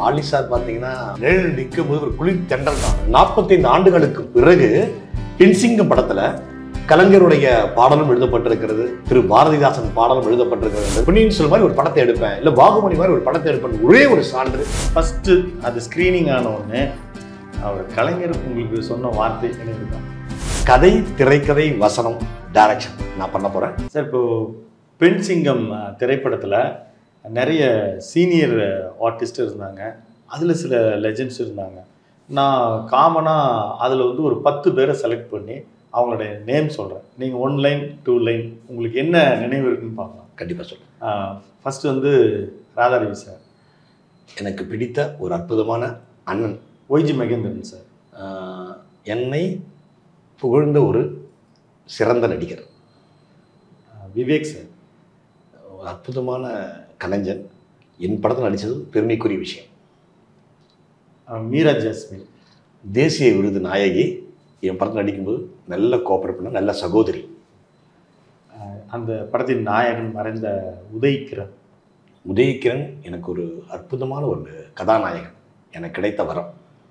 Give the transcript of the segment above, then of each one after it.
Vaali sir பார்த்தீங்கன்னா நிழல் நிற்கும் போது ஒரு குளிர் தென்றல் தான். 45 ஆண்டுகளுக்கு பிறகு பின்சிங்கம் படத்துல கலைஞருடைய பாடலும் எழுதப்பட்டிருக்கிறது, திரு பாரதிதாசன் பாடலும் எழுதப்பட்டிருக்கிறது. பொன்னியின் செல்வன் மாதிரி ஒரு படத்தை எடுப்பேன், இல்லை பாகுமணி மாதிரி ஒரு படத்தை எடுப்பேன், ஒரே ஒரு சான்று. ஃபர்ஸ்ட் அது ஸ்கிரீனிங் ஆன உடனே அவர் கலைஞர் உங்களுக்கு சொன்ன வார்த்தை நினைவுதான். கதை, திரைக்கதை, வசனம், டைரக்ஷன் நான் பண்ண போறேன் சார். இப்போ பெண் சிங்கம் திரைப்படத்தில் நிறைய சீனியர் ஆர்டிஸ்ட் இருந்தாங்க, அதில் சில லெஜெண்ட்ஸ் இருந்தாங்க. நான் காமனாக அதில் வந்து ஒரு 10 பேரை செலக்ட் பண்ணி அவங்களுடைய நேம் சொல்கிறேன். நீங்கள் 1 லைன் 2 லைன் உங்களுக்கு என்ன நினைவு இருக்குன்னு பார்க்கலாம். கண்டிப்பாக சொல்கிறேன். ஃபஸ்ட்டு வந்து ராதாரவி சார், எனக்கு பிடித்த ஒரு அற்புதமான அண்ணன். ஒய்ஜி மகேந்திரன் சார், என்னை புகழ்ந்த ஒரு சிறந்த நடிகர். விவேக் சார், ஒரு அற்புதமான கலைஞன். என் படத்தில் நடித்தது பெருமைக்குரிய விஷயம். மீரா ஜாஸ்மின், தேசிய விருது நாயகி. என் படத்தில் நடிக்கும்போது நல்ல கோஆப்ரேட் பண்ண நல்ல சகோதரி. அந்த படத்தின் நாயகன் மறைந்த உதய்கிரண். உதய்கிரண் எனக்கு ஒரு அற்புதமான ஒரு கதாநாயகன், எனக்கு கிடைத்த வரம்.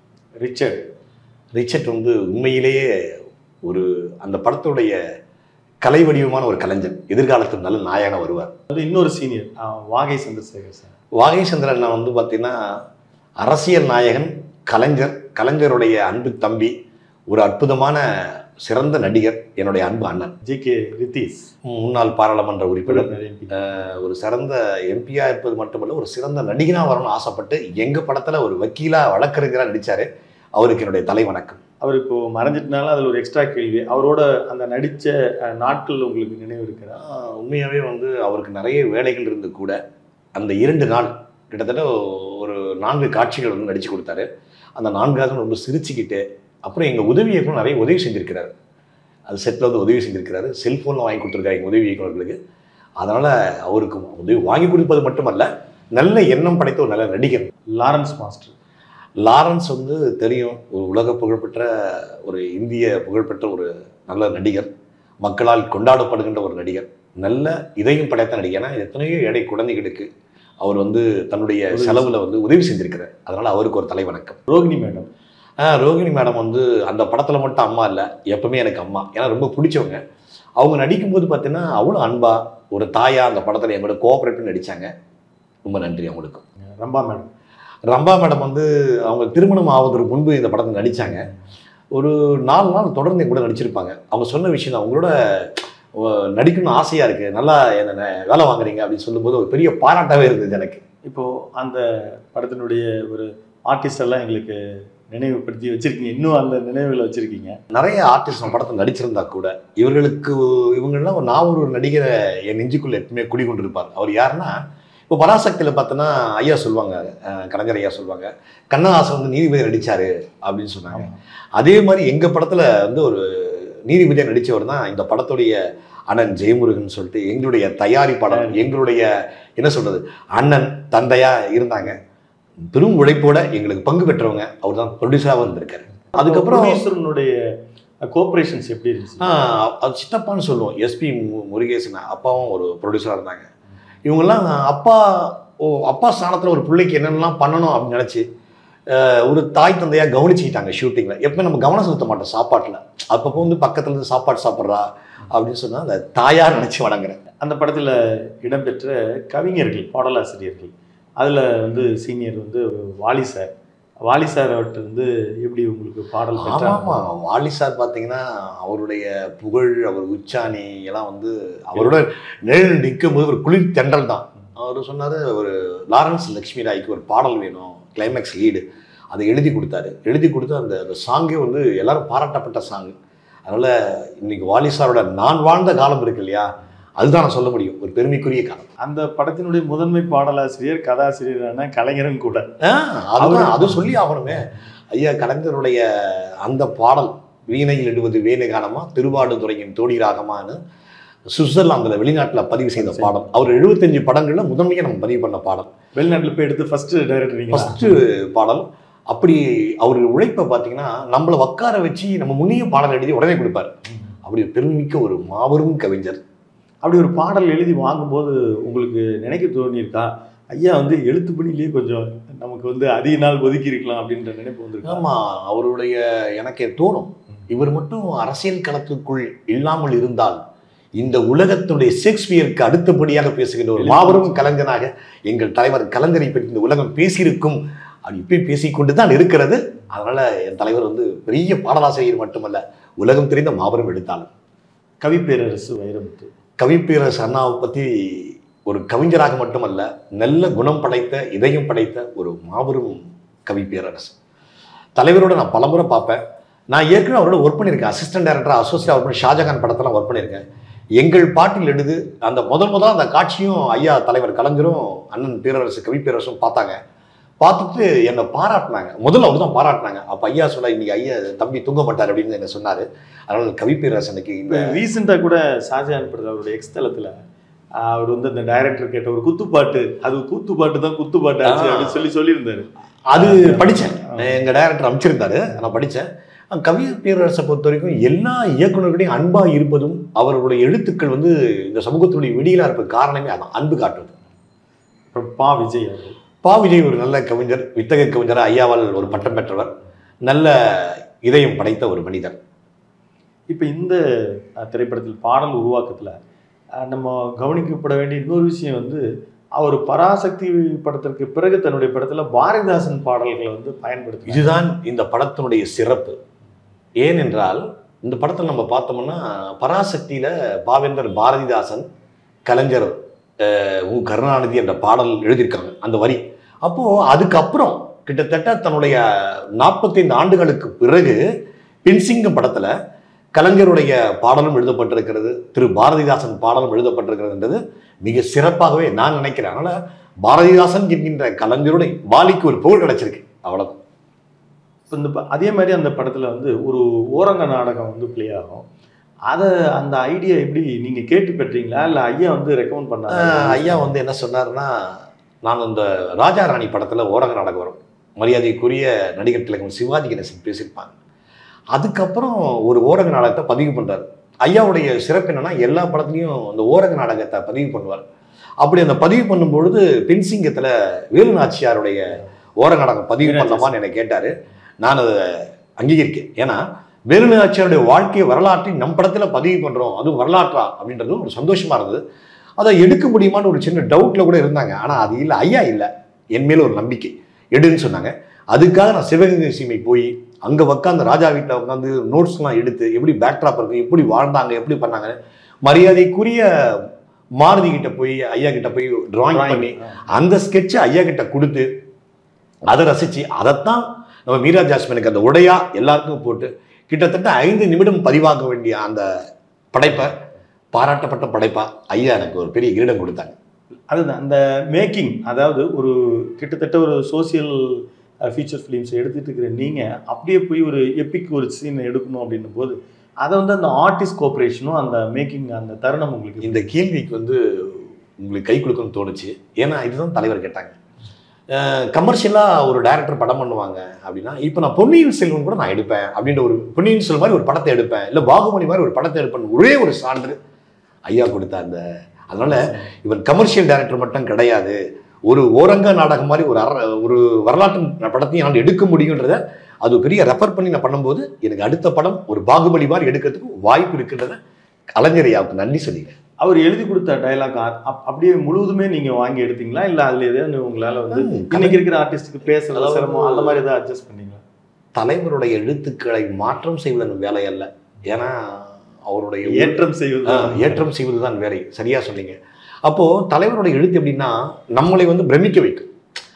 ரிச்சர்ட் வந்து உண்மையிலேயே ஒரு அந்த படத்துடைய கலை வடிவமான ஒரு கலைஞன். எதிர்காலத்தில் நல்ல நாயகனாக வருவார். அது இன்னொரு சீனியர் வாகை சந்திரசேகர் சார். வாகை சந்திரன் நான் வந்து பார்த்தீங்கன்னா அரசியல் நாயகன், கலைஞர், கலைஞருடைய அன்பு தம்பி, ஒரு அற்புதமான சிறந்த நடிகர், என்னுடைய அன்பு அண்ணன். ஜி.கே. ரித்தீஷ், முன்னாள் பாராளுமன்ற உறுப்பினர், ஒரு சிறந்த எம்பியா இருப்பது மட்டுமல்ல, ஒரு சிறந்த நடிகனாக வரணும்னு ஆசைப்பட்டு எங்கள் படத்தில் ஒரு வக்கீலாக வழக்கறிஞராக நடித்தார். அவருக்கு என்னுடைய தலை வணக்கம். அவர் இப்போ மறைஞ்சிட்டனால அதில் ஒரு எக்ஸ்ட்ரா கேள்வி, அவரோட அந்த நடித்த நாட்கள் உங்களுக்கு நினைவு இருக்கிறா? உண்மையாகவே வந்து அவருக்கு நிறைய வேலைகள் இருந்து கூட அந்த 2 நாள் கிட்டத்தட்ட ஒரு 4 காட்சிகள் வந்து நடித்து கொடுத்தாரு. அந்த 4 ரொம்ப சிரிச்சுக்கிட்டு, அப்புறம் எங்கள் உதவி இயக்குனர் நிறைய உதவி செஞ்சுருக்கிறார். அது செட்டில் வந்து உதவி செஞ்சுருக்கிறாரு. செல்ஃபோனில் வாங்கி கொடுத்துருக்காரு எங்கள் உதவி இயக்குநர்களுக்கு. அதனால் அவருக்கு உதவி வாங்கி கொடுப்பது மட்டுமல்ல, நல்ல எண்ணம் படைத்த ஒரு நல்ல நடிகர். Lawrence master. லாரன்ஸ் வந்து தெரியும், ஒரு உலக புகழ்பெற்ற, ஒரு இந்திய புகழ்பெற்ற ஒரு நல்ல நடிகர், மக்களால் கொண்டாடப்படுகின்ற ஒரு நடிகர், நல்ல இதயம் படைத்த நடிகர். ஏன்னா எத்தனையோ ஏழை குழந்தைகளுக்கு அவர் வந்து தன்னுடைய செலவில் வந்து உதவி செஞ்சிருக்கிறார். அதனால் அவருக்கு ஒரு தலை வணக்கம். ரோகிணி மேடம். ரோகிணி மேடம் வந்து அந்த படத்தில் மட்டும் அம்மா இல்லை, எப்பவுமே எனக்கு அம்மா. ஏன்னா ரொம்ப பிடிச்சவங்க. அவங்க நடிக்கும்போது பார்த்தீங்கன்னா அவ்வளோ அன்பா ஒரு தாயா அந்த படத்தில் எங்களோட கோஆப்ரேட் பண்ணி நடித்தாங்க. ரொம்ப நன்றி அவங்களுக்கும். ரம்பா மேடம் வந்து அவங்க திருமணம் ஆவதற்கு முன்பு இந்த படத்தில் நடித்தாங்க. ஒரு 4 நாள் தொடர்ந்து கூட நடிச்சிருப்பாங்க. அவங்க சொன்ன விஷயம் தான், அவங்களோட நடிக்கணும்னு ஆசையாக இருக்குது, நல்லா என்ன வேலை வாங்குறீங்க அப்படின்னு சொல்லும்போது ஒரு பெரிய பாராட்டாகவே இருந்தது எனக்கு. இப்போது அந்த படத்தினுடைய ஒரு ஆர்டிஸ்ட் எல்லாம் எங்களுக்கு நினைவுபடுத்தி வச்சுருக்கீங்க, இன்னும் அந்த நினைவுகளை வச்சுருக்கீங்க. நிறைய ஆர்டிஸ்ட் நம்ம படத்தில் நடிச்சிருந்தா கூட இவங்கெல்லாம் நான் ஒரு நடிகரை என் நெஞ்சுக்குள்ளே எப்பவுமே குடிக்கொண்டிருப்பார். அவர் யாருன்னா, இப்போ பராசக்தியில் பார்த்தோன்னா ஐயா சொல்லுவாங்க, கலைஞர் ஐயா சொல்லுவாங்க, கண்ணதாசன் வந்து நீதிபதி நடித்தார் அப்படின்னு சொன்னாங்க. அதே மாதிரி எங்கள் படத்தில் வந்து ஒரு நீதிபதியாக நடித்தவர் தான் இந்த படத்துடைய அண்ணன் ஜெயமுருகன் சொல்லிட்டு எங்களுடைய தயாரிப்பாளர், எங்களுடைய என்ன சொல்கிறது அண்ணன் தந்தையாக இருந்தாங்க. பெரும் உழைப்போட எங்களுக்கு பங்கு பெற்றவங்க. அவர் தான் ப்ரொடியூசராகவும் இருந்திருக்காரு. அதுக்கப்புறம் கோஆப்ரேஷன்ஸ் எப்படி இருந்துச்சு? அது சித்தப்பான்னு சொல்லுவோம். எஸ்பி முருகேசன் அப்பாவும் ஒரு ப்ரொடியூசராக இருந்தாங்க. இவங்கெல்லாம் அப்பா ஸ்தானத்தில் ஒரு பிள்ளைக்கு என்னென்னலாம் பண்ணணும் அப்படின்னு நினச்சி ஒரு தாய் தந்தையாக கவனிச்சுக்கிட்டாங்க ஷூட்டிங்கில். எப்போ நம்ம கவனம் செலுத்த மாட்டோம் சாப்பாட்டில். அப்பப்போ வந்து பக்கத்தில் இருந்து சாப்பாடு சாப்பிட்றா அப்படின்னு சொன்னால் அந்த தாயார் நினச்சி வணங்குறேன். அந்த படத்தில் இடம்பெற்ற கவிஞர்கள், பாடலாசிரியர்கள், அதில் வந்து சீனியர் வந்து வாலி சார். வாலி சார் அவர்கிட்ட வந்து எப்படி உங்களுக்கு பாடல்? ஆமாம், வாலி சார் பார்த்தீங்கன்னா அவருடைய புகழ், அவர் உச்சாணி எல்லாம் வந்து அவரோட நிழல் நிற்கும் போது ஒரு குளிர் தென்றல் தான். அவர் சொன்னார், ஒரு லாரன்ஸ் லக்ஷ்மி ராய்க்கு ஒரு பாடல் வேணும், கிளைமேக்ஸ் லீடு. அதை எழுதி கொடுத்தாரு. எழுதி கொடுத்து அந்த சாங்கே வந்து எல்லாரும் பாராட்டப்பட்ட சாங்கு. அதனால் இன்னைக்கு வாலி சாரோட நான் வாழ்ந்த காலம் இருக்கு இல்லையா, அதுதான் நான் சொல்ல முடியும், ஒரு பெருமைக்குரிய காலம். அந்த படத்தினுடைய முதன்மை பாடலாசிரியர் கதாசிரியரான கலைஞரும் கூட. அது சொல்லி ஆகணுமே. ஐயா கலைஞருடைய அந்த பாடல், வீணையில் இடுவது வேணு கானமா, திருவாடுதுறையின் தோடி ராகமானு சுவிட்சர்லாந்தில் வெளிநாட்டில் பதிவு செய்த பாடம். அவர் 75 படங்களில் முதன்மையாக நம்ம பதிவு பண்ண பாடம். வெளிநாட்டில் போய் எடுத்து ஃபஸ்ட்டு பாடல். அப்படி அவர் உழைப்பை பார்த்தீங்கன்னா நம்மளை உட்கார வச்சு நம்ம முன்னையும் பாடல் எழுதி உடனே கொடுப்பார். அப்படி பெருமிக்க ஒரு மாபெரும் கவிஞர். அப்படி ஒரு பாடல் எழுதி வாங்கும்போது உங்களுக்கு நினைக்க தோணியிருக்கா, ஐயா வந்து எழுத்து பணியிலேயே கொஞ்சம் நமக்கு வந்து அதிக நாள் ஒதுக்கி இருக்கலாம் அப்படின்ற நினைப்பு வந்து. ஆமாம், அவருடைய எனக்கே தோணும், இவர் மட்டும் அரசியல் களத்துக்குள் இல்லாமல் இருந்தால் இந்த உலகத்துடைய ஷேக்ஸ்பியருக்கு அடுத்தபடியாக பேசுகின்ற ஒரு மாபெரும் கலைஞனாக எங்கள் தலைவர் கலைஞரை பற்றி இந்த உலகம் பேசியிருக்கும். அது இப்படி பேசிக்கொண்டு தான் இருக்கிறது. அதனால என் தலைவர் வந்து பெரிய பாடலாசிரியர் மட்டுமல்ல, உலகம் தெரிந்த மாபெரும் எழுத்தாளர். கவிப்பேரரசு வைரமுத்து. கவிப்பேரரசு அண்ணாவை பற்றி ஒரு கவிஞராக மட்டுமல்ல, நல்ல குணம் படைத்த இதயம் படைத்த ஒரு மாபெரும் கவிப்பேரரசு. தலைவரோட நான் பலமுறை பார்ப்பேன். நான் ஏற்கனவே அவரோட ஒர்க் பண்ணியிருக்கேன், அசிஸ்டன்ட் டைரக்டர் அசோசியேட் ஒர்க் பண்ணி ஷாஜகான் படத்தெல்லாம் ஒர்க் பண்ணியிருக்கேன். எங்கள் பாட்டில் எடுத்து அந்த முதல் அந்த காட்சியும் ஐயா தலைவர் கலைஞரும் அண்ணன் பேரரசு கவிப்பேரரசும் பார்த்தாங்க. பார்த்துட்டு என்னை பாராட்டினாங்க. முதல்ல அவர் தான் பாராட்டினாங்க. அப்போ ஐயா சொல்ல, இன்னைக்கு ஐயா தம்பி தூங்க மாட்டார் அப்படின்னு என்ன சொன்னார். அதனால கவிப்பேரரசு அன்னைக்கு இந்த ரீசெண்டாக கூட ஷாஜகான் படத்தில் அவருடைய எக்ஸ்தலத்தில் அவர் வந்து அந்த டைரக்டர் கேட்ட ஒரு குத்துப்பாட்டு, அது கூத்துப்பாட்டு தான் குத்துப்பாட்டு ஆச்சு அப்படின்னு சொல்லியிருந்தாரு. அது படித்தேன், எங்கள் டைரக்டர் அமைச்சிருந்தாரு, நான் படித்தேன். கவிப்பேரரசை பொறுத்த வரைக்கும் எல்லா இயக்குநர்களையும் அன்பாக இருப்பதும் அவர்களுடைய எழுத்துக்கள் வந்து இந்த சமூகத்துடைய விடியலாக இருப்பது காரணமே அதான், அன்பு காட்டுவது. பா விஜய் ஒரு நல்ல கவிஞர், வித்தக கவிஞர், ஐயாவால் ஒரு பட்டம் பெற்றவர், நல்ல இதயம் படைத்த ஒரு மனிதர். இப்போ இந்த திரைப்படத்தில் பாடல் உருவாக்கத்தில் நம்ம கவனிக்கப்பட வேண்டிய இன்னொரு விஷயம் வந்து, அவர் பராசக்தி படத்திற்கு பிறகு தன்னுடைய படத்தில் பாரதிதாசன் பாடல்களை வந்து பயன்படுத்தி, இதுதான் இந்த படத்தினுடைய சிறப்பு. ஏனென்றால் இந்த படத்தில் நம்ம பார்த்தோம்னா பராசக்தியில் பாவேந்தர் பாரதிதாசன், கலைஞர் கருணாநிதி என்ற பாடல் எழுதியிருக்காங்க அந்த வரி. அப்போது அதுக்கப்புறம் கிட்டத்தட்ட தன்னுடைய 45 ஆண்டுகளுக்கு பிறகு பெண்சிங்கம் படத்தில் கலைஞருடைய பாடலும் எழுதப்பட்டிருக்கிறது, திரு பாரதிதாசன் பாடலும் எழுதப்பட்டிருக்கிறதுன்றது மிக சிறப்பாகவே நான் நினைக்கிறேன். அதனால் பாரதிதாசன் என்கின்ற கலைஞருடைய வாலிக்கு ஒரு புகழ் கிடைச்சிருக்கு, அவ்வளோதான். இந்த அதே மாதிரி அந்த படத்தில் வந்து ஒரு ஓரங்க நாடகம் வந்து பிளே ஆகும். அதை அந்த ஐடியா எப்படி நீங்கள் கேட்டு பெற்றீங்களா இல்லை ஐயா வந்து ரெக்கமெண்ட் பண்ணாங்க? ஐயா வந்து என்ன சொன்னார்னா, நான் இந்த ராஜா ராணி படத்தில் ஓரங்க நாடகம் வரும், மரியாதைக்குரிய நடிகர் திலகம் சிவாஜி கணேசன் பேசியிருப்பாங்க. அதுக்கப்புறம் ஒரு ஓரங்க நாடகத்தை பதிவு பண்ணுறாரு. ஐயாவுடைய சிறப்பு என்னன்னா, எல்லா படத்துலையும் அந்த ஓரங்க நாடகத்தை பதிவு பண்ணுவார். அப்படி அந்த பதிவு பண்ணும்பொழுது பெண்சிங்கத்தில் வேலு நாச்சியாருடைய ஓரங்க நாடகம் பதிவு பண்ணலாமான்னு என்னை கேட்டார். நான் அதை அங்கீகரிக்கேன். ஏன்னா வேலு நாச்சியாருடைய வாழ்க்கை வரலாற்றை நம் படத்தில் பதிவு பண்ணுறோம், அதுவும் வரலாற்றா அப்படின்றது ஒரு சந்தோஷமாக இருந்தது. அதை எடுக்க முடியுமான்னு ஒரு சின்ன டவுட்டில் கூட இருந்தாங்க. ஆனால் அது இல்லை, ஐயா இல்லை, என் மேலே ஒரு நம்பிக்கை, எடுன்னு சொன்னாங்க. அதுக்காக நான் சிவகங்கை சீமை போய் அங்கே உட்காந்து ராஜா வீட்டில் உட்காந்து நோட்ஸ்லாம் எடுத்து எப்படி பேக்ட்ராப் இருக்கு, எப்படி வாழ்ந்தாங்க, எப்படி பண்ணாங்க, மரியாதைக்குரிய மாருதி கிட்ட போய் ஐயா கிட்ட போய் டிராயிங் பண்ணி அந்த ஸ்கெட்சை ஐயா கிட்ட கொடுத்து அதை ரசித்து அதைத்தான் நம்ம மீரா ஜாஸ்மினுக்கு அந்த உடையா எல்லாருக்கும் போட்டு கிட்டத்தட்ட 5 நிமிடம் பதிவாக வேண்டிய அந்த படைப்பை, பாராட்டப்பட்ட படைப்பா ஐயா எனக்கு ஒரு பெரிய கிரீடம் கொடுத்தாங்க. அதுதான் அந்த மேக்கிங். அதாவது ஒரு கிட்டத்தட்ட ஒரு சோசியல் ஃபீச்சர் ஃபிலிம்ஸ் எடுத்துகிட்டு இருக்கிற நீங்கள் அப்படியே போய் ஒரு எப்பிக் ஒரு சீனை எடுக்கணும் அப்படின்னும் போது அதை வந்து அந்த ஆர்டிஸ்ட் கோஆப்ரேஷனும் அந்த மேக்கிங் அந்த தருணம் உங்களுக்கு இந்த கேள்விக்கு வந்து உங்களுக்கு கை கொடுக்கணும்னு தோணுச்சு. ஏன்னா இதுதான் தலைவர் கேட்டாங்க. கமர்ஷியலாக ஒரு டைரக்டர் படம் பண்ணுவாங்க அப்படின்னா, இப்போ நான் பொன்னியின் செல்வன் கூட நான் எடுப்பேன் அப்படின்ற ஒரு பொன்னியின் செல்வன் மாதிரி ஒரு படத்தை எடுப்பேன், இல்லை பாகுமணி மாதிரி ஒரு படத்தை எடுப்பேன், ஒரே ஒரு சான்று ஐயா கொடுத்த அந்த. அதனால இவர் கமர்ஷியல் டைரக்டர் மட்டும் கிடையாது, ஒரு ஓரங்க நாடகம் மாதிரி ஒரு வரலாற்று படத்தையும் என்னால் எடுக்க முடியுன்றத அது பெரிய ரெஃபர் பண்ணி நான் பண்ணும்போது எனக்கு அடுத்த படம் ஒரு பாகுபலி மாதிரி எடுக்கிறதுக்கு வாய்ப்பு இருக்குன்றத கலைஞர் ஐயாவுக்கு நன்றி சொல்லிக்கிறேன். அவர் எழுதி கொடுத்த டைலாக் அப்படியே முழுவதுமே நீங்கள் வாங்கி எடுத்தீங்களா, இல்லை அதில் எதாவது உங்களால் வந்து இன்னைக்கு இருக்கிற ஆர்டிஸ்டுக்கு பேசல சிரமம் அந்த மாதிரி எதாவது அட்ஜஸ்ட் பண்ணீங்களா? தலைவருடைய எழுத்துக்களை மாற்றம் செய்வதன் வேலை அல்ல, ஏன்னா அவருடைய ஏற்றம் செய்வது தான் வேலை. சரியா சொன்னீங்க. அப்போ தலைவருடைய எழுத்து எப்படின்னா நம்மளை வந்து பிரமிக்க வைக்கும்.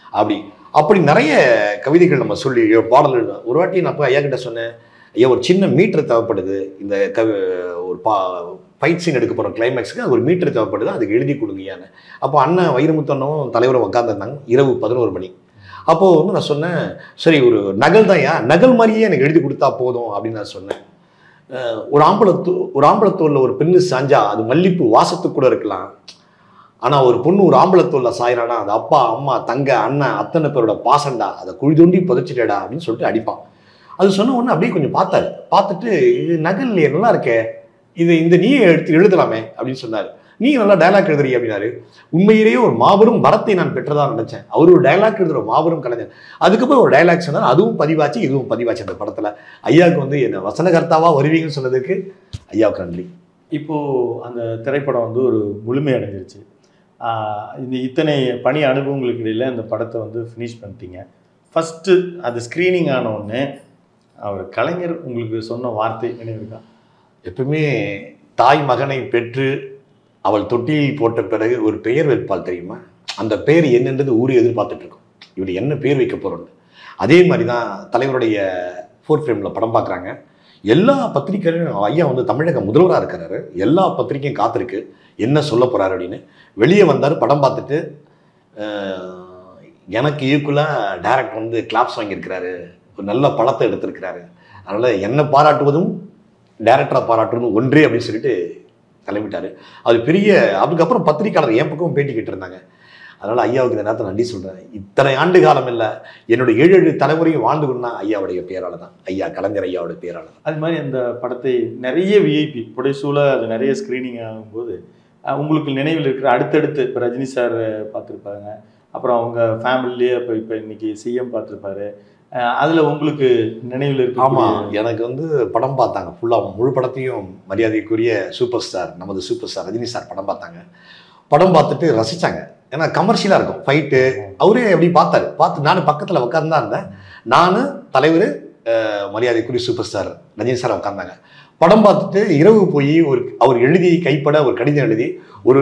அப்படி நிறைய கவிதைகள் நம்ம சொல்லி பாடல் எழுதுவோம். ஒரு வாட்டி நான் போய் ஐயா கிட்ட சொன்னேன், ஐயா ஒரு சின்ன மீட்டர் தேவைப்படுது, இந்த ஒரு ஃபைட் சீன் எடுக்க போகிற கிளைமேக்ஸுக்கு அது ஒரு மீட்டர் தேவைப்படுது, அதுக்கு எழுதி கொடுங்கயான்னு. அப்போ அண்ணன் வைரமுத்தனும் தலைவரை உட்காந்துருந்தாங்க. இரவு 11 மணி. அப்போது வந்து நான் சொன்னேன், சரி ஒரு நகல் தான், நகல் மாதிரியே எனக்கு எழுதி கொடுத்தா போதும் அப்படின்னு நான் சொன்னேன். ஒரு ஆம்பளத்தோல்ல ஒரு பெண்ணு சாஞ்சா அது மல்லிப்பூ வாசத்துக்கு கூட இருக்கலாம், ஆனால் ஒரு பொண்ணு ஒரு ஆம்பளத்தோல்ல சாயிறானா அது அப்பா அம்மா தங்க அண்ணன் அத்தனை பேரோட பாசண்டா, அதை குழி தோண்டி புதைச்சிட்டேடா அப்படின்னு சொல்லிட்டு அடிப்பான். அது சொன்ன உடனே அப்படியே கொஞ்சம் பார்த்தாரு. பார்த்துட்டு இது நகல் இல்லையே, நல்லா இருக்கே, இது இந்த நீயே எடுத்து எழுதலாமே அப்படின்னு சொன்னார். நீ நல்லா டைலாக் எழுதுறீ அப்படின்னாரு. உண்மையிலேயே ஒரு மாபெரும் வரத்தை நான் பெற்றதா நினைச்சேன். அவர் ஒரு டைலாக் எழுதுற மாபெரும் கலைஞர். அதுக்கப்புறம் ஒரு டைலாக் சொன்னார், அதுவும் பதிவாச்சு, இதுவும் பதிவாச்சு அந்த படத்துல. ஐயாவுக்கு வந்து என்ன வசனகர்த்தாவா வருவீங்கன்னு சொன்னதுக்கு ஐயாவுக்கு நன்றி. இப்போ அந்த திரைப்படம் வந்து ஒரு முழுமை அடைஞ்சிருச்சு. இந்த இத்தனை பணி அனுபவங்களுக்கு இடையில அந்த படத்தை வந்து ஃபினிஷ் பண்ணிட்டீங்க. ஃபஸ்ட்டு அது ஸ்க்ரீனிங் ஆன உடனே அவர் கலைஞர் உங்களுக்கு சொன்ன வார்த்தை நினைவு இருக்கா? எப்பவுமே தாய் மகனை பெற்று அவள் தொட்டிலில் போட்ட பிறகு ஒரு பெயர் வைப்பாள் தெரியுமா? அந்த பெயர் என்னன்றது ஊரே எதிர்பார்த்துட்டு இருக்கும். இவர் என்ன பேர் வைக்க போறோம்னு. அதே மாதிரி தான் தலைவருடைய 4th ஃப்ரேமில் படம் பார்க்குறாங்க. எல்லா பத்திரிகையும் ஐயா வந்து தமிழக முதல்வராக இருக்கிறாரு. எல்லா பத்திரிகையும் காத்திருக்கு என்ன சொல்ல போறாரு அப்படின்னு. வெளியே வந்தார், படம் பார்த்துட்டு எனக்கு ஈக்குவலாக டைரக்டர் வந்து கிளாப்ஸ் வாங்கியிருக்கிறாரு, ஒரு நல்ல படத்தை எடுத்திருக்கிறாரு, அதனால் என்ன பாராட்டுவதும் டைரக்டரை பாராட்டுவதும் ஒன்றே அப்படின்னு சொல்லிட்டு கிளம்பிட்டாரு. அது பெரிய. அதுக்கப்புறம் பத்திரிக்கையாளர் என் பக்கம் பேட்டி கேட்டிருந்தாங்க. அதனால் ஐயாவுக்கு இந்த நேரத்தை நன்றி சொல்கிறேன். இத்தனை ஆண்டு காலம் இல்லை, என்னோட 7 தலைமுறையும் வாழ்ந்து கொண்டா ஐயாவுடைய பேரால் தான், ஐயா கலைஞர் ஐயாவோட பேரால் தான். அது மாதிரி அந்த படத்தை நிறைய விஐபி புடைசூழ அது நிறைய ஸ்க்ரீனிங் ஆகும்போது உங்களுக்கு நினைவில் இருக்கிற அடுத்தடுத்து இப்போ ரஜினி சார் பார்த்துருப்பாங்க, அப்புறம் அவங்க ஃபேமிலியே இப்போ இன்னைக்கு சிஎம் பார்த்துருப்பாரு, அதில் உங்களுக்கு நினைவில் இருக்கு? ஆமாம், எனக்கு வந்து படம் பார்த்தாங்க ஃபுல்லாக முழு படத்தையும். மரியாதைக்குரிய சூப்பர் ஸ்டார், நமது சூப்பர் ஸ்டார் ரஜினி சார் படம் பார்த்தாங்க. படம் பார்த்துட்டு ரசித்தாங்க. ஏன்னா கமர்ஷியலாக இருக்கும் ஃபைட்டு. அவரே எப்படி பார்த்தாரு. பார்த்து நானும் பக்கத்தில் உட்காந்து தான் இருந்தேன். நான் தலைவர் மரியாதைக்குரிய சூப்பர் ஸ்டார் ரஜினி சார் உட்காந்தாங்க. படம் பார்த்துட்டு இரவு போய் அவர் எழுதி கைப்பட ஒரு கடிதம் எழுதி ஒரு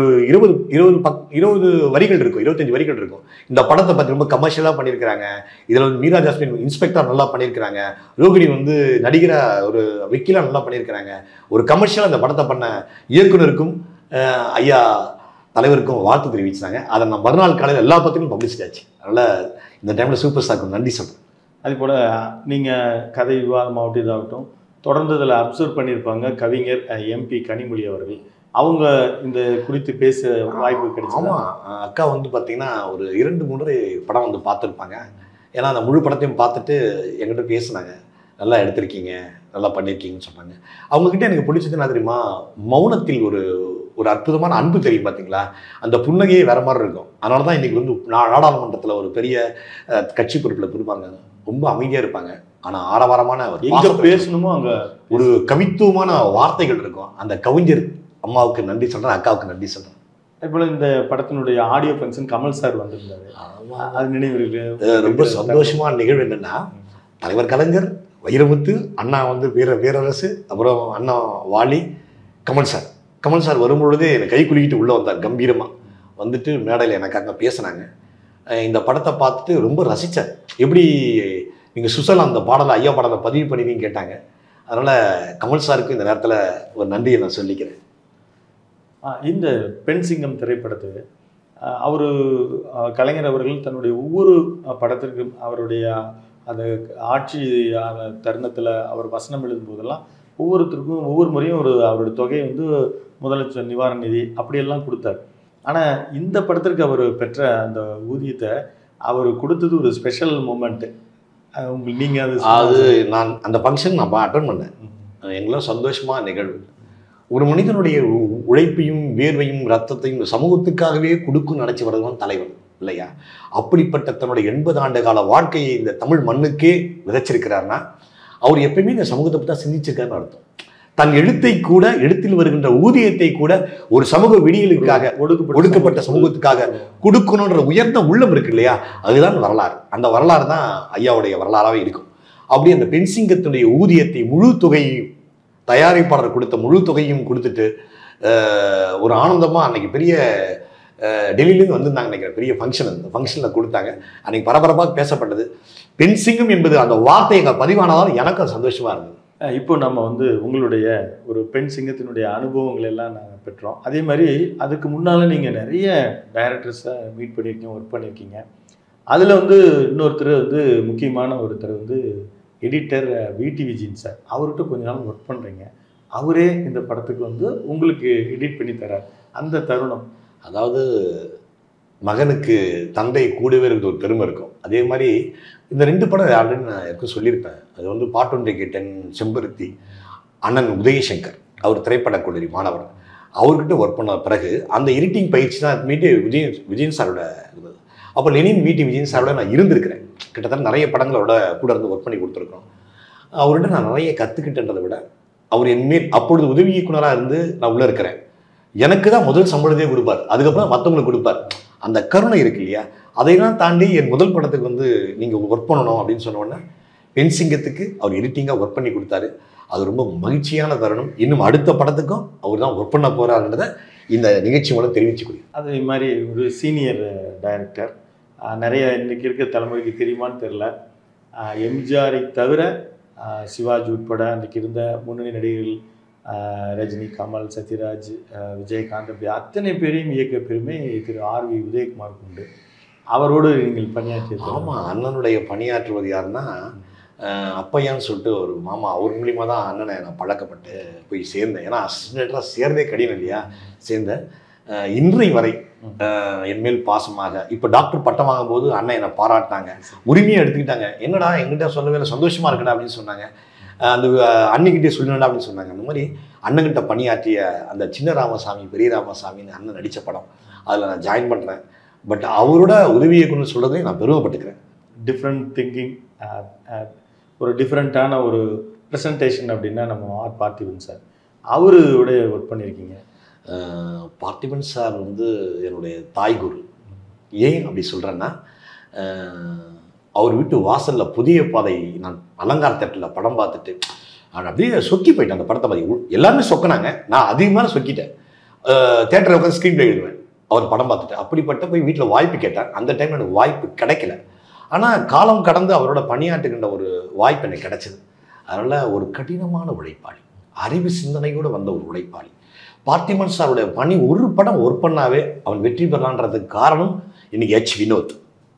20 வரிகள் இருக்கும், 25 வரிகள் இருக்கும். இந்த படத்தை பற்றி ரொம்ப கமர்ஷியலாக பண்ணியிருக்கிறாங்க. இதில் வந்து மீரா ஜாஸ்மின் இன்ஸ்பெக்டர் நல்லா பண்ணியிருக்கிறாங்க, ரோகிணி வந்து நடிகராக ஒரு வக்கீலாக நல்லா பண்ணியிருக்கிறாங்க. ஒரு கமர்ஷியலாக அந்த படத்தை பண்ண இயக்குனருக்கும் ஐயா தலைவருக்கும் வாழ்த்து தெரிவிச்சாங்க. அதை நான் மறுநாள் காலையில் எல்லா பத்திரிகையும் பப்ளிஷ் ஆச்சு. அதனால் இந்த டைமில் சூப்பர் ஸ்டாருக்கு நன்றி சொல்கிறேன். அதே போல் நீங்கள் கதை விவாதமாகட்டும் இதாகட்டும் தொடர்ந்து இதில் அப்சர்வ் பண்ணியிருப்பாங்க கவிஞர் எம்பி கனிமொழி அவர்கள். அவங்க இந்த குறித்து பேச வாய்ப்பு கிடைச்சு? ஆமாம், அக்கா வந்து பார்த்தீங்கன்னா ஒரு 2-3 படம் வந்து பார்த்துருப்பாங்க. ஏன்னா அந்த முழு படத்தையும் பார்த்துட்டு என்கிட்ட பேசினாங்க. நல்லா எடுத்திருக்கீங்க, நல்லா பண்ணியிருக்கீங்கன்னு சொன்னாங்க. அவங்கக்கிட்ட எனக்கு பிடிச்சது என்ன தெரியுமா? மௌனத்தில் ஒரு அற்புதமான அன்பு தெரியும் பார்த்தீங்களா? அந்த புன்னகையே வேற மாதிரி இருக்கும். அதனால தான் இன்றைக்கி வந்து நாடாளுமன்றத்தில் ஒரு பெரிய கட்சி பொறுப்பில் கொடுப்பாங்க. ரொம்ப அமைதியாக இருப்பாங்க. ஆனால் ஆரவாரமான எங்கே பேசணுமோ அங்கே ஒரு கவித்துவமான வார்த்தைகள் இருக்கும். அந்த கவிஞர் அம்மாவுக்கு நன்றி சொல்கிறேன், அக்காவுக்கு நன்றி சொல்கிறேன். அதுபோல் இந்த படத்தினுடைய ஆடியோ ஃபங்க்ஷன் கமல் சார் வந்திருந்தாரு, அது நினைவு இருக்கு? ரொம்ப சந்தோஷமான நிகழ்வு என்னென்னா, தலைவர் கலைஞர், வைரமுத்து, அண்ணா வந்து வீரரசு, அப்புறம் அண்ணா வாலி, கமல் சார் வரும்பொழுதே என்னை கை குலுக்கிட்டு உள்ளே வந்தார் கம்பீரமாக. வந்துட்டு மேடையில் எனக்காக பேசினாங்க. இந்த படத்தை பார்த்துட்டு ரொம்ப ரசித்தேன். எப்படி நீங்கள் சுசல் அந்த பாடலை ஐயா பாடலை பதிவு பண்ணினீங்கன்னு கேட்டாங்க. அதனால் கமல் சாருக்கு இந்த நேரத்தில் ஒரு நன்றியை நான் சொல்லிக்கிறேன். இந்த பெண் சிங்கம் திரைப்படத்துக்கு அவர் கலைஞர் அவர்கள் தன்னுடைய ஒவ்வொரு படத்திற்கும் அவருடைய அந்த ஆட்சி தருணத்தில் அவர் வசனம் எழுதும் போதெல்லாம் ஒவ்வொருத்தருக்கும் ஒவ்வொரு முறையும் அவருடைய தொகையை வந்து முதலமைச்சர் நிவாரண நிதி அப்படியெல்லாம் கொடுத்தார். ஆனால் இந்த படத்திற்கு அவர் பெற்ற அந்த ஊதியத்தை அவர் கொடுத்தது ஒரு ஸ்பெஷல் மூமெண்ட்டு. உங்களுக்கு நீங்கள் அது நான் அந்த ஃபங்க்ஷன் நான் அட்டன் பண்ணேன். எங்களாம் சந்தோஷமாக நிகழ்வு. ஒரு மனிதனுடைய உழைப்பையும் வேர்வையும் ரத்தத்தையும் சமூகத்துக்காகவே கொடுக்கும் நினைச்சு வரதான் தலைவன் இல்லையா? அப்படிப்பட்ட தன்னுடைய 80 ஆண்டு கால வாழ்க்கையை இந்த தமிழ் மண்ணுக்கே விதைச்சிருக்கிறாருன்னா அவர் எப்பயுமே இந்த சமூகத்தை பற்றி தான் சிந்திச்சிருக்காருன்னு அர்த்தம். தன் எழுத்தை கூட, எழுத்தில் வருகின்ற ஊதியத்தை கூட ஒரு சமூக விடியலுக்காக, ஒடுக்கப்பட்ட சமூகத்துக்காக கொடுக்கணுன்ற உயர்ந்த உள்ளம் இருக்கு இல்லையா? அதுதான் வரலாறு. அந்த வரலாறு தான் ஐயாவுடைய வரலாறாகவே இருக்கும். அப்படி அந்த பெண் சிங்கத்தினுடைய ஊதியத்தை முழு தொகையையும் தயாரிப்பாளர் கொடுத்த முழு தொகையும் கொடுத்துட்டு ஒரு ஆனந்தமாக அன்னைக்கு பெரிய டெல்லியிலேருந்து வந்திருந்தாங்க நினைக்கிறேன். பெரிய ஃபங்க்ஷன், அந்த ஃபங்க்ஷனில் கொடுத்தாங்க. அன்னைக்கு பரபரப்பாக பேசப்பட்டது. பெண் சிங்கம் என்பது அந்த வார்த்தை எங்கள் பதிவானதால் எனக்கும் சந்தோஷமாக இருந்தது. இப்போ நம்ம வந்து உங்களுடைய ஒரு பெண் சிங்கத்தினுடைய அனுபவங்கள் எல்லாம் நாங்கள் பெற்றோம். அதே மாதிரி அதுக்கு முன்னால் நீங்கள் நிறைய டைரக்டர்ஸை மீட் பண்ணியிருக்கீங்க, ஒர்க் பண்ணியிருக்கீங்க. அதில் வந்து இன்னொருத்தர் வந்து முக்கியமான ஒருத்தர் வந்து எடிட்டர் விடி விஜயன் சார். அவர்கிட்ட கொஞ்ச நாள் ஒர்க் பண்ணுறீங்க. அவரே இந்த படத்துக்கு வந்து உங்களுக்கு எடிட் பண்ணி தரார். அந்த தருணம், அதாவது மகனுக்கு தந்தை கூடவே இருக்கிற ஒரு பெருமை இருக்கும். அதே மாதிரி இந்த 2 படம் ஆல்ரெடி நான் யாருக்கும் சொல்லியிருப்பேன். அது வந்து Part-2 செம்பருத்தி, அண்ணன் உதயசங்கர், அவர் திரைப்பட கல்லூரி மாணவர். அவர்கிட்ட ஒர்க் பண்ண பிறகு அந்த எடிட்டிங் பயிற்சி தான் மீட்டு விஜயன் சாரோட இருந்தது. அப்போ லெனின் மீட்டி விஜயன் சாரோட நான் இருந்திருக்கிறேன். கிட்டத்தட்ட நிறைய படங்களோட கூட இருந்து ஒர்க் பண்ணி கொடுத்துருக்கோம். அவர்கிட்ட நான் நிறைய கற்றுக்கிட்டதை விட அவர் என்மேல் அப்பொழுது உதவி இயக்குனராக இருந்து நான் உள்ளே இருக்கிறேன். எனக்கு தான் முதல் சம்பளத்தையே கொடுப்பார், அதுக்கப்புறம் மற்றவங்களுக்கு கொடுப்பார். அந்த கருணை இருக்கு இல்லையா, அதையெல்லாம் தாண்டி என் முதல் படத்துக்கு வந்து நீங்கள் ஒர்க் பண்ணணும் அப்படின்னு சொன்னோடனே பெண் சிங்கத்துக்கு அவர் எடிட்டிங்காக ஒர்க் பண்ணி கொடுத்தாரு. அது ரொம்ப மகிழ்ச்சியான தருணம். இன்னும் அடுத்த படத்துக்கும் அவர் தான் ஒர்க் பண்ண போகிறாருன்றதை இந்த நிகழ்ச்சி மூலம் தெரிவிச்சுக்கொள்கிறேன். அது மாதிரி ஒரு சீனியர் டைரக்டர், நிறைய இன்றைக்கி இருக்கிற தலைமுறைக்கு தெரியுமான்னு தெரில, எம்ஜிஆரை தவிர சிவாஜி உட்பட அன்றைக்கு இருந்த முன்னணி நடிகர்கள் ரஜினி, கமல், சத்யராஜ், விஜயகாந்த், அப்படி அத்தனை பேரையும் இயக்க பெருமை திரு ஆர்.வி. உதயகுமார் உண்டு. அவரோடு நீங்கள் பணியாற்றியது? ஆமாம், அண்ணனுடைய பணியாற்றுவது யாருன்னா அப்பையான்னு சொல்லிட்டு ஒரு மாமா, அவர் மூலிமா தான் அண்ணனை நான் பழக்கப்பட்டு போய் சேர்ந்தேன். ஏன்னா அசிஸ்டண்ட்டாக சேர்ந்தே கடினம் இல்லையா, சேர்ந்தேன். இன்றை வரை என்மேல் பாசமாக இப்போ டாக்டர் பட்டம் வாங்கும் போது அண்ணன் என்னை பாராட்டினாங்க, உரிமையை எடுத்துக்கிட்டாங்க. என்னடா எங்கிட்ட சொல்லவே இல்லை, சந்தோஷமாக இருக்கடா அப்படின்னு சொன்னாங்க. அந்த அன்னிக்கிட்டே சொல்லணும்டா அப்படின்னு சொன்னாங்க. அந்த மாதிரி அண்ணன்கிட்ட பணியாற்றிய அந்த சின்ன ராமசாமி பெரிய ராமசாமின்னு அண்ணன் நடித்த படம், அதில் நான் ஜாயின் பண்ணுறேன். பட் அவரோட உதவி இயக்குனர் சொல்கிறதையும் நான் பெருமைப்பட்டுக்கிறேன். டிஃப்ரெண்ட் திங்கிங், ஒரு டிஃப்ரெண்ட்டான ஒரு ப்ரெசன்டேஷன் அப்படின்னா நம்ம ஆர் பார்த்திபன் சார், அவரோட ஒர்க் பண்ணியிருக்கீங்க. பார்த்திபன் சார் வந்து என்னுடைய தாய் குரு. ஏன் அப்படி சொல்கிறேன்னா, அவர் வீட்டு வாசலில் புதிய பாதை நான் அலங்கார தேட்டரில் படம் பார்த்துட்டு நான் அப்படியே சொக்கி போயிட்டேன். அந்த படத்தை பார்த்து எல்லாருமே சொக்கினாங்க, நான் அதிகமாக சொக்கிட்டேன். தேட்டரில் உட்காந்து ஸ்க்ரீன் பிளே எழுதுவேன் அவர் படம் பார்த்துட்டு. அப்படிப்பட்ட போய் வீட்டில் வாய்ப்பு கேட்டேன். அந்த டைம் எனக்கு வாய்ப்பு கிடைக்கல. ஆனால் காலம் கடந்து அவரோட பணியாற்றுகின்ற ஒரு வாய்ப்பு எனக்கு கிடைச்சது. அதனால் ஒரு கடினமான உழைப்பாளி, அறிவு சிந்தனையோடு வந்த ஒரு உழைப்பாளி பார்த்திபன் சாருடைய பணி. ஒரு படம் ஒர்க் பண்ணாவே அவன் வெற்றி பெறலான்றதுக்கு காரணம் இன்னைக்கு எச் வினோத்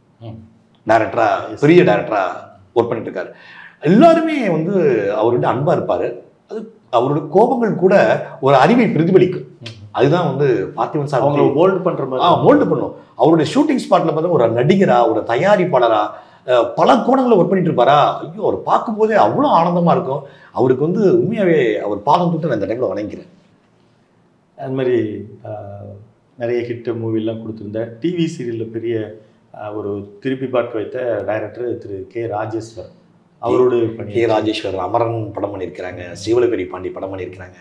டைரக்டராக, பெரிய டைரக்டராக ஒர்க் பண்ணிட்டு இருக்காரு. எல்லாருமே வந்து அவர்கிட்ட அன்பாக இருப்பார். அது அவருடைய கோபங்கள் கூட ஒரு அறிவை பிரதிபலிக்கும். அதுதான் வந்து பார்த்திபன் சார் அவங்களை மோல்டு பண்ணுற மாதிரி மோல்டு பண்ணும். அவருடைய ஷூட்டிங் ஸ்பாட்டில் பார்த்தா ஒரு நடிகரா, ஒரு தயாரிப்பாளரா பல கோணங்களில் ஒர்க் பண்ணிட்டு இருப்பாரா. ஐயோ, அவர் பார்க்கும்போதே அவ்வளோ ஆனந்தமாக இருக்கும். அவருக்கு வந்து உண்மையாகவே அவர் பாதம் தொட்டு நான் இந்த டைமில் வணங்கிறேன். அது மாதிரி நிறைய ஹிட் மூவிலாம் கொடுத்துருந்த டிவி சீரியலில் பெரிய ஒரு திருப்பி பார்க்க வைத்த டைரக்டர் திரு கே. ராஜேஸ்வர். அவரோடு கே. ராஜேஸ்வர் அமரன் படம் பண்ணியிருக்கிறாங்க, சீவலபெரி பாண்டி படம் பண்ணியிருக்கிறாங்க.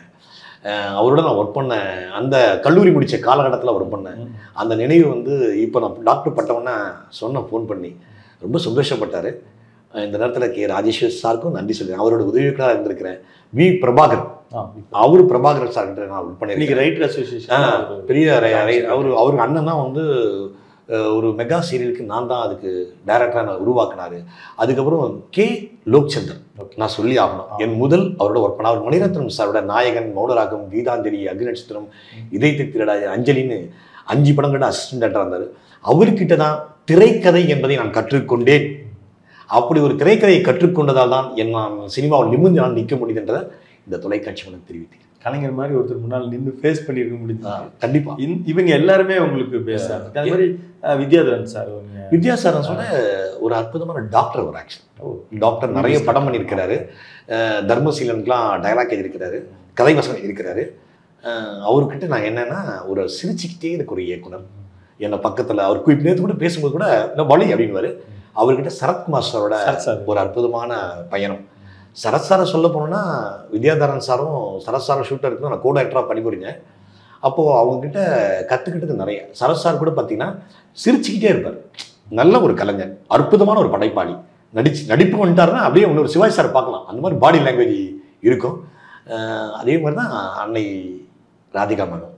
அவரோட நான் ஒர்க் பண்ணேன். அந்த கல்லூரி முடித்த காலகட்டத்தில் ஒர்க் பண்ணேன். அந்த நினைவு வந்து இப்போ நான் டாக்டர் பட்டவொன்னே சொன்னேன், ஃபோன் பண்ணி ரொம்ப சந்தோஷப்பட்டார். இந்த நேரத்தில் கே. ராஜேஸ்வர் சாருக்கும் நன்றி சொல்லுறேன். அவரோட உதவிக்காக இருந்திருக்கிறேன். வி. பிரபாகர், அவரு பிரபாகர் சார்கிட்ட நான் ஒர்க் பண்ணியிருக்கேன். ரைட்டர் அசோசியேஷன் பெரிய அவருக்கு அண்ணன் தான் வந்து ஒரு மெகா சீரியலுக்கு நான் தான் அதுக்கு டைரக்டராக நான் உருவாக்கினார். அதுக்கப்புறம் கே. லோக்சந்தர் நான் சொல்லி ஆகணும். என் முதல் அவரோட ஒர்க் பண்ண. அவர் மணிரத்னம் சாரோட நாயகன், மௌனராகம், கீதாஞ்சலி, அக்னிநட்சத்திரம், இதயத்தை திருடா, அஞ்சலின்னு 5 படங்கள்ட அசிஸ்டன்ட் டைரக்டராக இருந்தார். அவர்கிட்ட தான் திரைக்கதை என்பதை நான் கற்றுக்கொண்டேன். அப்படி ஒரு திரைக்கதையை கற்றுக்கொண்டதால் தான் நான் சினிமாவில் நிமிர்ந்து நான் நிற்க முடியுதுன்றதை இந்த தொலைக்காட்சி மூலம் தெரிவித்தேன். கலைஞர் மாதிரி ஒருத்தர் முன்னால் நின்று ஃபேஸ் பண்ணியிருக்க முடியுது. கண்டிப்பாக இவங்க எல்லாருமே உங்களுக்கு பேசுறாங்க. அது மாதிரி வித்யாதரன் சார், வித்யாசாரன் சொன்ன ஒரு அற்புதமான டாக்டர். ஒரு ஆக்ஷன் டாக்டர் நிறைய படம் பண்ணியிருக்கிறாரு. தர்மசீலனுக்குலாம் டைலாக் எழுதியிருக்கிறாரு, கதை வசனம் இருக்கிறாரு. அவர்கிட்ட நான் என்னன்னா, ஒரு சிரிச்சுக்கிட்டே எனக்கு ஒரு இயக்குனர் என்னை பக்கத்தில் அவர் நேற்று கூட பேசும்போது கூட இந்த வழி அப்படின்வாரு. அவர்கிட்ட சரத்குமார் சாரோட ஒரு அற்புதமான பயணம். சரத் சாரை சொல்ல போனோன்னா, வித்யாதரன் சாரும் சரத் சாரும் ஷூட்டர் இருக்குது, நான் கோ டைரக்டராக பணிபுரிஞ்சேன். அப்போது அவங்கக்கிட்ட கற்றுக்கிட்டது நிறைய. சரத் சார் கூட பார்த்தீங்கன்னா சிரிச்சுக்கிட்டே இருப்பார். நல்ல ஒரு கலைஞர், அற்புதமான ஒரு படைப்பாளி. நடிப்பு வந்துட்டாருன்னா அப்படியே இன்னொரு சிவாஜி சார் பார்க்கலாம். அந்த மாதிரி பாடி லாங்குவேஜ் இருக்கும். அதே மாதிரி தான் அன்னை ராதிகா மேடம்,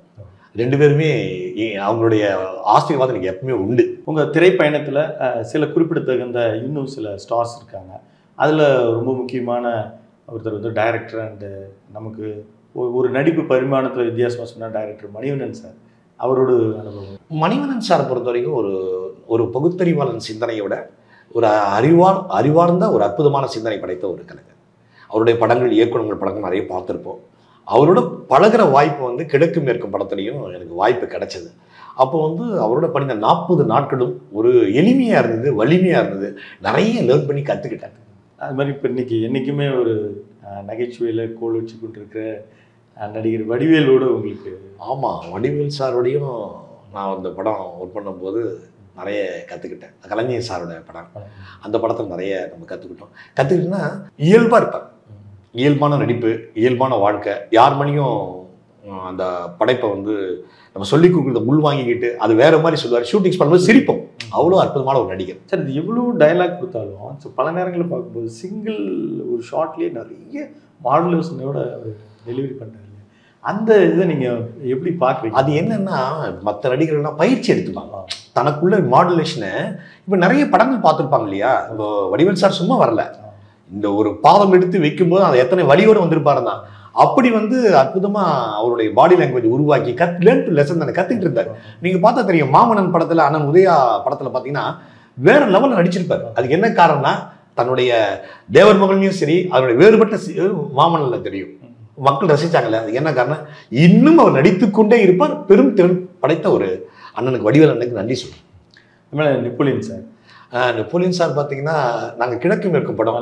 2 பேருமே அவங்களுடைய ஆசீர்வாதம் எனக்கு எப்பவுமே உண்டு. உங்கள் திரைப்பயணத்தில் சில குறிப்பிடத்தகுந்த இன்னும் சில ஸ்டார்ஸ் இருக்காங்க. அதில் ரொம்ப முக்கியமான ஒருத்தர் வந்து டைரக்டர் அண்டு நமக்கு ஒரு நடிப்பு பரிமாணத்தில் வித்தியாசமாக சொன்ன டைரக்டர் மணிவண்ணன் சார். அவரோட அனுபவம். மணிவண்ணன் சாரை பொறுத்த வரைக்கும் ஒரு பகுத்தறிவாளன் சிந்தனையோட ஒரு அறிவார்ந்த ஒரு அற்புதமான சிந்தனை படைத்த ஒரு கலைஞர். அவருடைய படங்கள், இயக்குனர்கள் படங்கள் நிறைய பார்த்துருப்போம். அவரோட பழகிற வாய்ப்பு வந்து கிழக்கு மேற்கும் படத்துலையும் எனக்கு வாய்ப்பு கிடைச்சது. அப்போ வந்து அவரோட படித்த 40 நாட்களும் ஒரு எளிமையாக இருந்தது, வலிமையாக இருந்தது. நிறைய லேர்ன் பண்ணி கற்றுக்கிட்டேன். அது மாதிரி இப்போ என்றைக்குமே ஒரு நகைச்சுவையில் கோல் வச்சு கொண்டிருக்கிற நடிகர் வடிவேலோட உங்களுக்கு? ஆமாம், வடிவேல் சாரோடையும் நான் அந்த படம் ஒர்க் பண்ணும்போது நிறைய கற்றுக்கிட்டேன். கலைஞர் சாரோட படம், அந்த படத்தில் நிறைய நம்ம கற்றுக்கிட்டோன்னா இயல்பாக இருப்பேன். இயல்பான நடிப்பு, இயல்பான வாழ்க்கை, யார் மேலேயும் அந்த படைப்பை வந்து நம்ம சொல்லி கொடுக்குறத உள் வாங்கிக்கிட்டு அது வேற மாதிரி சொல்லுவார். ஷூட்டிங்ஸ் பண்ணும்போது சிரிப்போம். அவ்வளோ அற்புதமான ஒரு நடிகர். சார், இது எவ்வளோ டைலாக் கொடுத்தாலும் ஸோ பல நேரங்களில் பார்க்கும்போது சிங்கிள் ஒரு ஷார்ட்லேயே நிறைய மாடுலேஷனோட டெலிவரி பண்ணுறாரு. அந்த இதை நீங்கள் எப்படி பார்க்குறீங்க? அது என்னன்னா, மற்ற நடிகர்கள்லாம் பயிற்சி எடுத்துப்பாங்க தனக்குள்ள மாடுலேஷனை. இப்போ நிறைய படங்கள் பார்த்துருப்பாங்க இல்லையா? இப்போ வடிவேல் சார் சும்மா வரல, இந்த ஒரு பாதம் எடுத்து வைக்கும்போது அதை எத்தனை வழியோடு வந்திருப்பாரு தான். அப்படி வந்து அற்புதமா அவருடைய பாடி லாங்குவேஜ் உருவாக்கி லேர்ன் டு லெசன் தானே கத்துக்கிட்டு இருந்தாரு. நீங்க பார்த்தா தெரியும், மாமன்னன் படத்துல, அண்ணன் உதயா படத்துல பாத்தீங்கன்னா வேற லெவல்ல நடிச்சிருப்பாரு. அதுக்கு என்ன காரணம்னா, தன்னுடைய தேவர் மகளையும் சரி, அதனுடைய வேறுபட்ட மாமன்னன்ல தெரியும், மக்கள் ரசிச்சாங்கல்ல. அதுக்கு என்ன காரணம், இன்னும் அவர் நடித்துக்கொண்டே இருப்பார். பெரும் திறன் படைத்த ஒரு அண்ணனுக்கு, வடிவேல் அண்ணனுக்கு நன்றி சொல்றேன். நெப்போலியன் சார், நெப்போலியன் சார் பார்த்தீங்கன்னா, நாங்கள் கிழக்கு மேற்கு படம்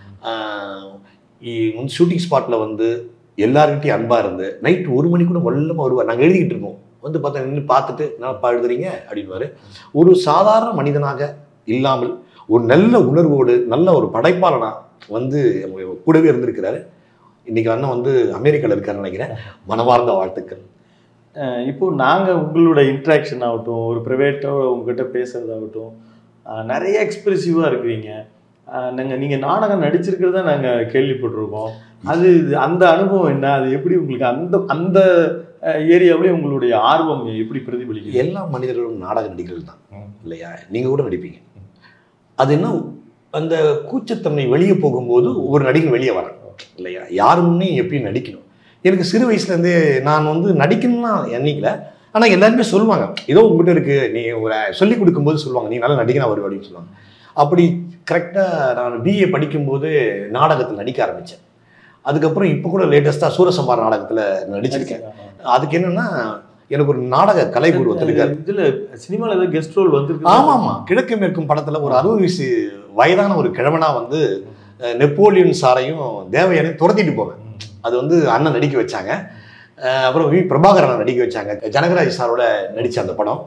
ஷூட்டிங் ஸ்பாட்டில் வந்து எல்லாருக்கிட்டையும் அன்பாக இருந்து நைட்டு 1 மணி கூட வல்லமாக வருவார். நாங்கள் எழுதிக்கிட்டு இருக்கோம், வந்து பார்த்தா நின்று பார்த்துட்டு நான் எழுதுறீங்க அப்படின்வாரு. ஒரு சாதாரண மனிதனாக இல்லாமல் ஒரு நல்ல உணர்வோடு நல்ல ஒரு படைப்பாளனா வந்து கூடவே இருந்திருக்கிறாரு. இன்னைக்கு அண்ணன் வந்து அமெரிக்காவில் இருக்காருன்னு நினைக்கிறேன். மனமார்ந்த வாழ்த்துக்கள். இப்போ நாங்கள் உங்களோட இன்ட்ராக்ஷன் ஆகட்டும், ஒரு ப்ரைவேட்டாக உங்ககிட்ட பேசுகிறதாகட்டும், நிறைய எக்ஸ்பிரசிவாக இருக்கிறீங்க. நீங்கள் நாடகம் நடிச்சிருக்கிறத நாங்கள் கேள்விப்பட்டிருக்கோம். அது அந்த அனுபவம் என்ன? அது எப்படி உங்களுக்கு அந்த அந்த ஏரியாவிலே உங்களுடைய ஆர்வம் எப்படி பிரதிபலிக்குது? எல்லா மனிதர்களும் நாடக நடிகர்கள் தான் இல்லையா? நீங்கள் கூட நடிப்பீங்க. அது என்ன, அந்த கூச்சத்தன்மை வெளியே போகும்போது ஒரு நடிகன் வெளியே வர இல்லையா? யாருமே எப்பயும் நடிக்கணும். எனக்கு சிறு வயசுலேருந்தே நான் வந்து நடிக்கணும்னா எண்ணிக்கல. ஆனால் எல்லாருமே சொல்லுவாங்க, ஏதோ உங்ககிட்ட இருக்குது, நீ சொல்லி கொடுக்கும்போது சொல்லுவாங்க, நீ நல்லா நடிக்கணும் வருவ அப்படின்னு சொல்லுவாங்க. அப்படி கரெக்டாக நான் பிஏ படிக்கும்போது நாடகத்தில் நடிக்க ஆரம்பித்தேன். அதுக்கப்புறம் இப்போ கூட லேட்டஸ்ட்டாக சூரசம்பார் நாடகத்தில் நடிச்சிருக்கேன். அதுக்கு என்னென்னா, எனக்கு ஒரு நாடக கலை குரு ஒருத்தருக்காரு. இதில் சினிமாவில் ஏதாவது கெஸ்ட் ரோல் வந்து? ஆமாம், கிழக்கு மேற்கும் படத்தில் ஒரு 60 வயசு வயதான ஒரு கிழவனா வந்து நெப்போலியன் சாரையும் தேவையானையும் துரத்திட்டு போவேன். அது வந்து அண்ணன் நடிக்க வச்சாங்க. அப்புறம் வி பிரபாகரன் நடிக்க வச்சாங்க. ஜனகராஜ் சாரோட நடித்த அந்த படம்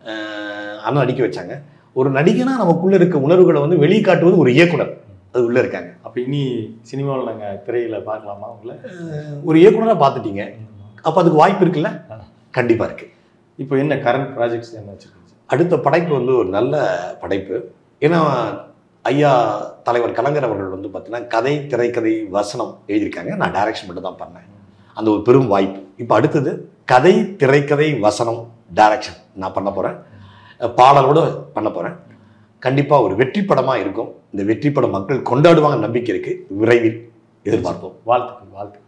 அண்ணன் நடிக்க வச்சாங்க. ஒரு நடிகனா நமக்குள்ள இருக்க உணர்வுகளை வந்து வெளிக்காட்டுவது ஒரு இயக்குனர், அது உள்ள இருக்காங்க. அப்போ இனி சினிமாவில் நாங்கள் திரையில பார்க்கலாமா உங்களை? ஒரு இயக்குனராக பார்த்துட்டீங்க, அப்போ அதுக்கு வாய்ப்பு இருக்குல்ல? கண்டிப்பாக இருக்கு. இப்போ என்ன கரண்ட் ப்ராஜெக்ட்ஸ் என்ன வச்சுருக்கீங்க? அடுத்த படைப்பு வந்து ஒரு நல்ல படைப்பு. ஏன்னா ஐயா தலைவர் கலைஞர் அவர்கள் வந்து பார்த்தீங்கன்னா கதை, திரைக்கதை, வசனம் எழுதியிருக்காங்க. நான் டைரக்ஷன் மட்டும் தான் பண்ணேன். அந்த ஒரு பெரும் வாய்ப்பு. இப்போ அடுத்தது கதை, திரைக்கதை, வசனம், டைரக்ஷன் நான் பண்ண போகிறேன். பாடலோடு பண்ண போகிறேன். கண்டிப்பாக ஒரு வெற்றி படமாக இருக்கும். இந்த வெற்றி படம் மக்கள் கொண்டாடுவாங்க நம்பிக்கை இருக்குது. விரைவில் எதிர்பார்ப்போம். வாழ்த்துக்கள்.